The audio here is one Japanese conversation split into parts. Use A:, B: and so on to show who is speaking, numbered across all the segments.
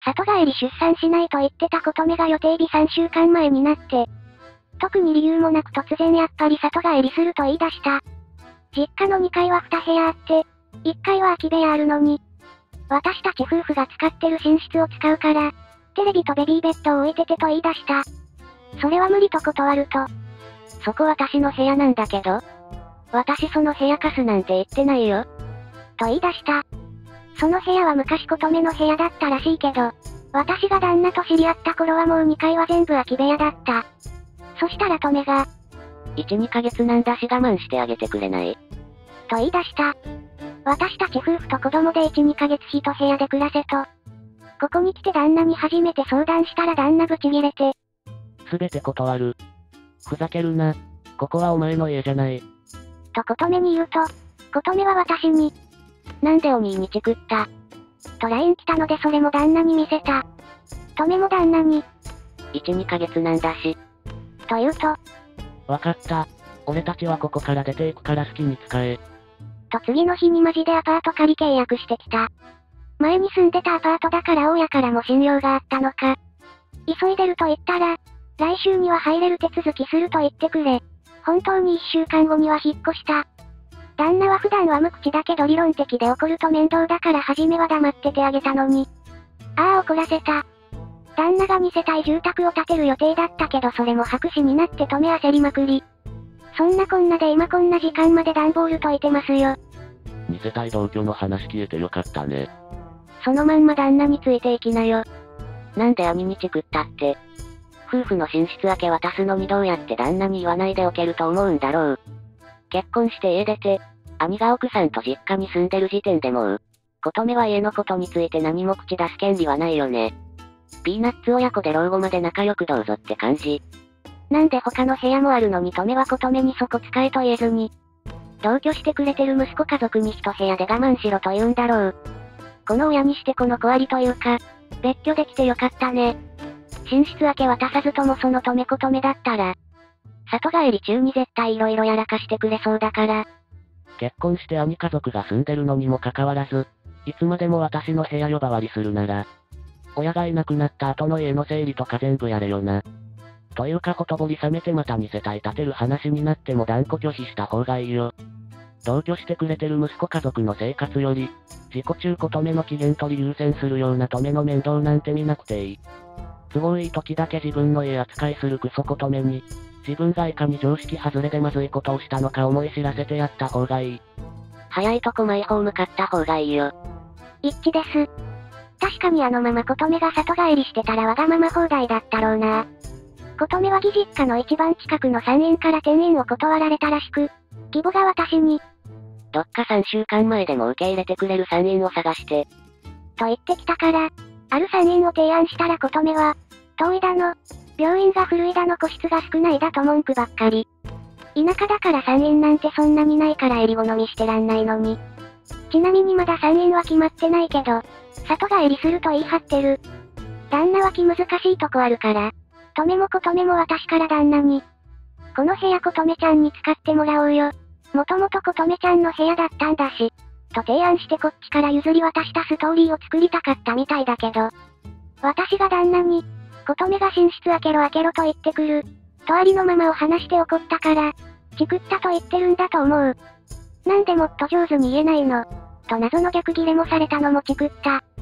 A: 里帰り出産しないと言ってた琴女が予定日3週間前になって、特に理由もなく突然やっぱり里帰りすると言い出した。実家の2階は2部屋あって、1階は空き部屋あるのに、私たち夫婦が使ってる寝室を使うから、テレビとベビーベッドを置いててと言い出した。それは無理と断ると。
B: そこ私の部屋なんだけど。私その部屋貸すなんて言ってないよ。
A: と言い出した。その部屋は昔琴女の部屋だったらしいけど、私が旦那と知り合った頃はもう2階は全部空き部屋だった。そしたらトメが、
B: 1、2ヶ月なんだし我慢してあげてくれない？
A: と言い出した。私たち夫婦と子供で1、2ヶ月一部屋で暮らせと。ここに来て旦那に初めて相談したら旦那ブチギレて。
C: すべて断る。ふざけるな。ここはお前の家じゃない。
A: と琴女に言うと、琴女は私に、
B: なんでお兄にチクった？
A: と LINE 来たのでそれも旦那に見せた。トメも旦那に、
B: 1、2ヶ月なんだし。
A: と言うと、
C: わかった。俺たちはここから出ていくから好きに使え。
A: と次の日にマジでアパート借り契約してきた。前に住んでたアパートだから大家からも信用があったのか。急いでると言ったら、来週には入れる手続きすると言ってくれ。本当に1週間後には引っ越した。旦那は普段は無口だけど理論的で怒ると面倒だから初めは黙っててあげたのに。ああ怒らせた。旦那が2世帯住宅を建てる予定だったけどそれも白紙になって止め焦りまくり。そんなこんなで今こんな時間まで段ボール解いてますよ。
C: 2世帯同居の話消えてよかったね。
B: そのまんま旦那についていきなよ。なんで兄にチクったって。夫婦の寝室明け渡すのにどうやって旦那に言わないでおけると思うんだろう。結婚して家出て、兄が奥さんと実家に住んでる時点でもう、琴女は家のことについて何も口出す権利はないよね。ピーナッツ親子で老後まで仲良くどうぞって感じ。なんで他の部屋もあるのにトメは琴女にそこ使えと言えずに、同居してくれてる息子家族に一部屋で我慢しろと言うんだろう。この親にしてこの子ありというか、別居できてよかったね。寝室明け渡さずともそのトメ琴女だったら、里帰り中に絶対色々やらかしてくれそうだから。
C: 結婚して兄家族が住んでるのにもかかわらず、いつまでも私の部屋呼ばわりするなら、親がいなくなった後の家の整理とか全部やれよな。というかほとぼり冷めてまた2世帯建てる話になっても断固拒否した方がいいよ。同居してくれてる息子家族の生活より、自己中琴女の機嫌取り優先するようなトメの面倒なんて見なくていい。都合いい時だけ自分の家扱いするクソ琴女に、自分がいかに常識外れでまずいことをしたのか思い知らせてやった方がいい。
B: 早いとこマイホーム買った方がいいよ。
A: 一致です。確かにあのまま琴女が里帰りしてたらわがまま放題だったろうな。琴女は義実家の一番近くの産院から転院を断られたらしく、義母が私に、
B: どっか3週間前でも受け入れてくれる産院を探して。
A: と言ってきたから、ある産院を提案したら琴女は、遠いだの、病院が古いだの個室が少ないだと文句ばっかり。田舎だから産院なんてそんなにないから襟好みしてらんないのに。ちなみにまだ産院は決まってないけど、里帰りすると言い張ってる。旦那は気難しいとこあるから、トメも琴女も私から旦那に。この部屋琴女ちゃんに使ってもらおうよ。もともと琴女ちゃんの部屋だったんだし。と提案してこっちから譲り渡したストーリーを作りたかったみたいだけど。私が旦那に、琴女が寝室開けろと言ってくる。とありのままを話して怒ったから、チクったと言ってるんだと思う。なんでもっと上手に言えないの。と謎の逆ギレもされたのもチクった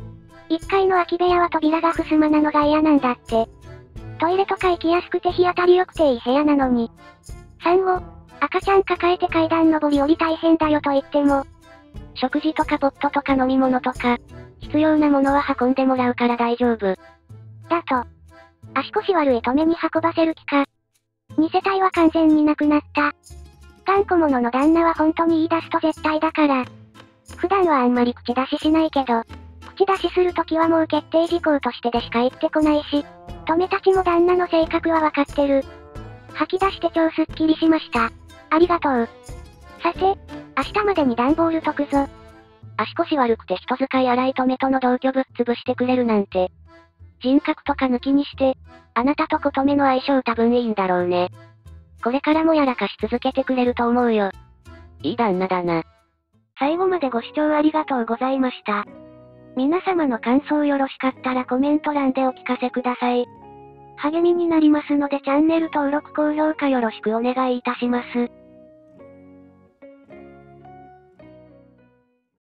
A: 。1階の空き部屋は扉が襖なのが嫌なんだって。トイレとか行きやすくて日当たり良くていい部屋なのに。産後、赤ちゃん抱えて階段登り降り大変だよと言っても、
B: 食事とかポットとか飲み物とか、必要なものは運んでもらうから大丈夫。
A: だと。足腰悪いトメに運ばせる気か。2世帯は完全になくなった。頑固者の旦那は本当に言い出すと絶対だから。普段はあんまり口出ししないけど、口出しするときはもう決定事項としてでしか言ってこないし、トメたちも旦那の性格はわかってる。吐き出して超スッキリしました。ありがとう。さて、明日までに段ボール解くぞ。
B: 足腰悪くて人使い荒いトメとの同居ぶっ潰してくれるなんて。人格とか抜きにして、あなたと琴女の相性多分いいんだろうね。これからもやらかし続けてくれると思うよ。いい旦那だな。
A: 最後までご視聴ありがとうございました。 皆様の感想よろしかったらコメント欄でお聞かせください。励みになりますのでチャンネル登録高評価よろしくお願いいたします。